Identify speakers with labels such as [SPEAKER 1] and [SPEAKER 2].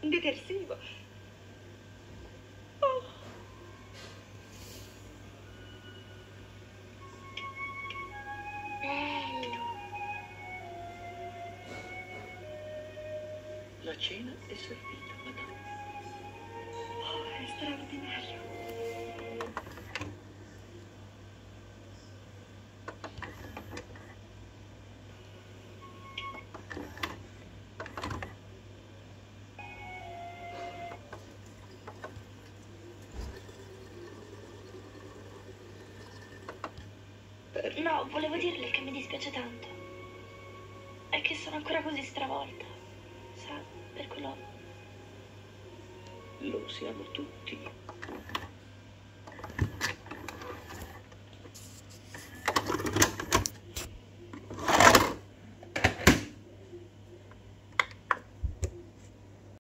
[SPEAKER 1] detersivo. Oh.
[SPEAKER 2] Bello.
[SPEAKER 3] La cena è servita, madame.
[SPEAKER 1] Oh, è straordinario. No, volevo dirle che mi dispiace tanto. È che sono ancora così stravolta. Sa, per quello...
[SPEAKER 3] Lo siamo tutti.